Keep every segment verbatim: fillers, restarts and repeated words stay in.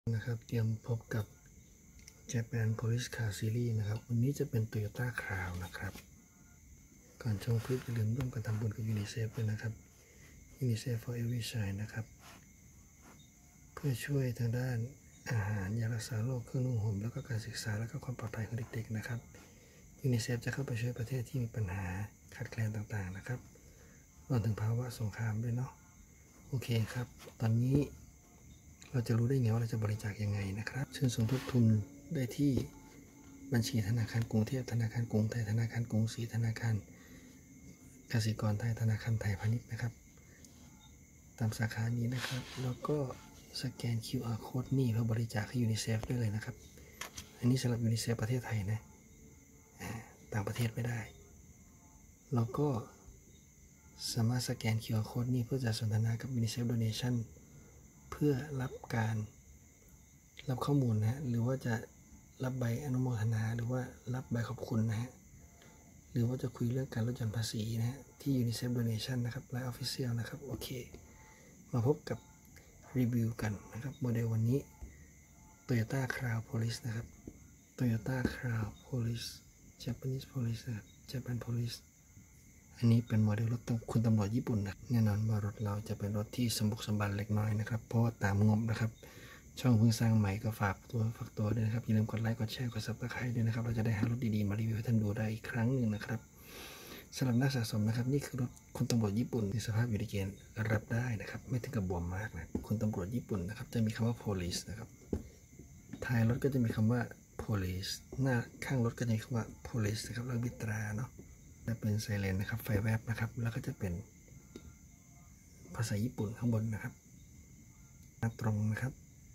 นะครับเตรียมพบกับ Japan Police Car Series นะครับวันนี้จะเป็น Toyota Crown นะครับก่อนชมคลิปอย่าลืมร่วมกันทำบุญกับ UNICEF ด้วยนะครับ UNICEF for Every Child นะครับเพื่อช่วยทางด้านอาหารยารักษาโรคเครื่องนุ่งห่มแล้วก็การศึกษาและก็ความปลอดภัยของเด็กๆนะครับ UNICEF จะเข้าไปช่วยประเทศที่มีปัญหาขาดแคลนต่างๆนะครับรวมถึงภาวะสงครามด้วยเนาะโอเคครับตอนนี้เราจะรู้ได้ไงว่าเราจะบริจาคยังไงนะครับเชิญสมทบทุนได้ที่บัญชีธนาคารกรุงเทพธนาคารกรุงไทยธนาคารกรุงศรีธนาคารกสิกรไทยธนาคารไทยพาณิชย์นะครับตามสาขานี้นะครับแล้วก็สแกน คิว อาร์ Code นี่เพื่อบริจาคให้ UNICEF ได้เลยนะครับอันนี้สำหรับ UNICEF ประเทศไทยนะต่างประเทศไม่ได้แล้วก็สามารถสแกน คิว อาร์ Code นี่เพื่อจะสนทนากับ UNICEF Donation เพื่อรับการรับข้อมูลนะฮะหรือว่าจะรับใบอนุโมทนาหรือว่ารับใบขอบคุณนะฮะหรือว่าจะคุยเรื่องการลดหย่อนภาษีนะฮะที่ UNICEF Donation นะครับ ไลน์ Official นะครับโอเคมาพบกับรีวิวกันนะครับโมเดลวันนี้ Toyota Crown Police นะครับ Toyota Crown Police Japanese Police นะครับ Japan Police อันนี้เป็นโมเดลรถคุณตำรวจญี่ปุ่นนะแน่นอนว่ารถเราจะเป็นรถที่สมบุกสมบันเล็กน้อยนะครับเพราะว่าตามงบนะครับช่องเพิ่งสร้างใหม่ก็ฝากตัวฝากตัวด้วยนะครับอย่าลืมกดไลค์กดแชร์กด ซับสไครบ์ ด้วยนะครับเราจะได้หารถดีๆมารีวิวให้ท่านดูได้อีกครั้งหนึ่งนะครับสำหรับนักสะสมนะครับนี่คือรถคุณตำรวจญี่ปุ่นในสภาพอยู่ในเกณฑ์รับได้นะครับไม่ถึงกับบวมมากนะคุณตำรวจญี่ปุ่นนะครับจะมีคำว่า police นะครับท้ายรถก็จะมีคำว่า police หน้าข้างรถก็จะมีคำว่า police นะครับแล้วมีตราเนาะจะเป็นไซเรนนะครับไฟแวบนะครับแล้วก็จะเป็นภาษาญี่ปุ่นข้างบนนะครับตรงนะครับ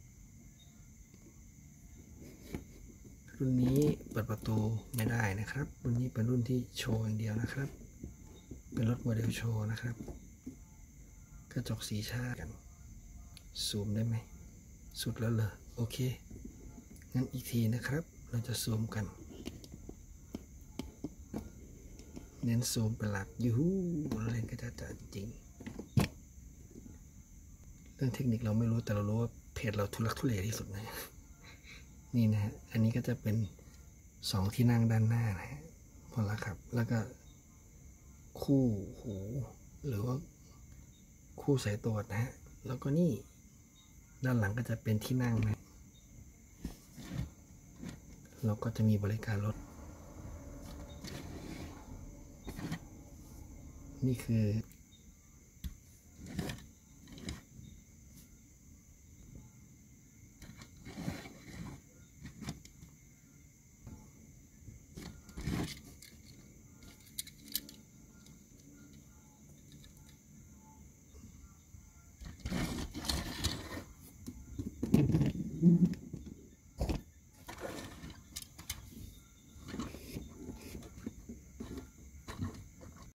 รุ่นนี้เปิดประตูไม่ได้นะครับรุ่นนี้เป็นรุ่นที่โชว์อย่างเดียวนะครับเป็นรถโมเดลโชว์นะครับกระจกสีชาติกันซูมได้ไหมสุดแล้วเหรอโอเคงั้นอีกทีนะครับเราจะซูมกันเน้นซูมเป็นหลักยูฮูเล่นก็จะจัดจริงเรื่องเทคนิคเราไม่รู้แต่เรารู้ว่าเพจเราทุลักทุเลที่สุดนะนี่นะฮะอันนี้ก็จะเป็นสองที่นั่งด้านหน้านะฮะพอละครับแล้วก็คู่หูหรือว่าคู่สายตรวจนะฮะแล้วก็นี่ด้านหลังก็จะเป็นที่นั่งนะเราก็จะมีบริการรถนี่คือ